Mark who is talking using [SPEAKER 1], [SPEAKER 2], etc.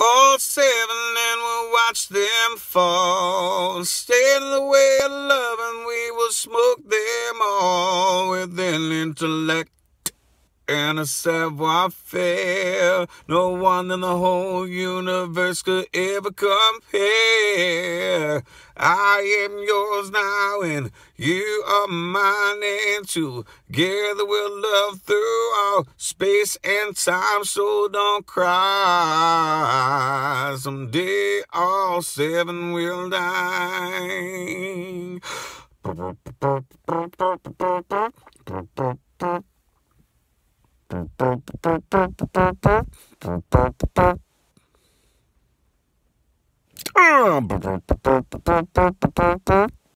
[SPEAKER 1] All seven and we'll watch them fall. Stand in the way of love and we will smoke them all with an intellect and a savoir-faire. No one in the whole universe could ever compare. I am yours now and you are mine, and together we'll love through all space and time. So don't cry, someday all seven will die.